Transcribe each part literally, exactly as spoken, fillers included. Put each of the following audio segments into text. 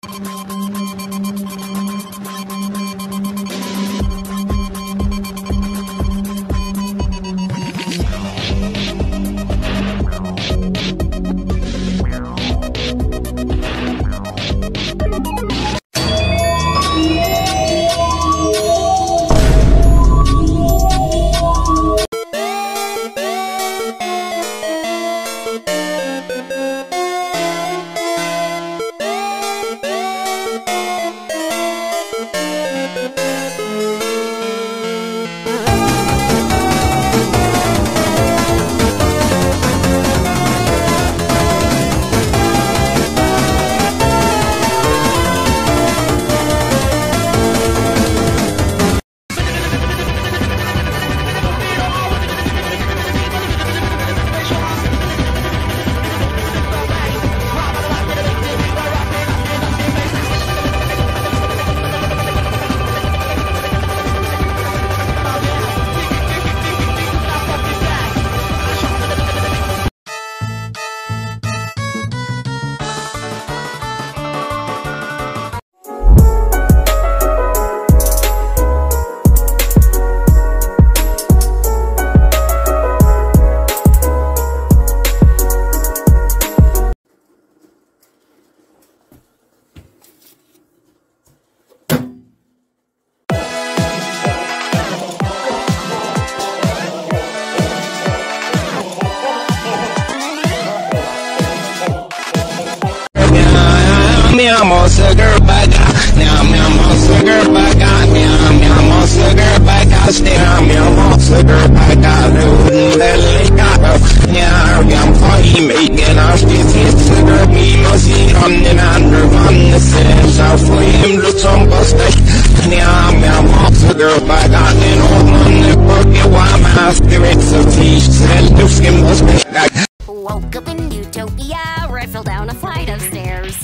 meow monster girl back out, meow meow monster girl back out, meow meow monster girl back out, meow meow monster girl back out, that lake out, meow meow party making our species, girl me machine on the under on the sense of flame, look some busted, meow meow monster girl back out, and all on the book, why my spirits of teach, said the skin was back. Woke up in utopia, or I fell down a flight of stairs.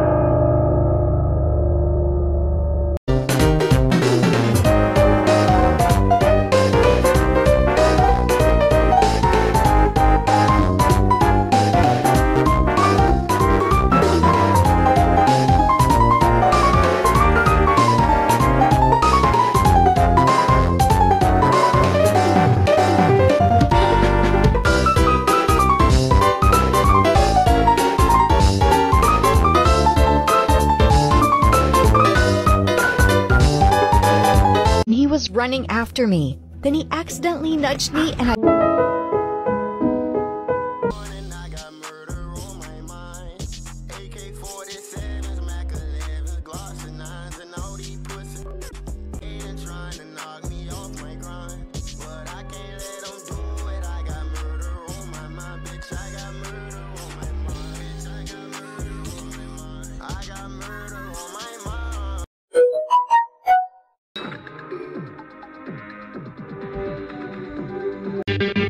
He was running after me. Then he accidentally nudged me and I... Thank you.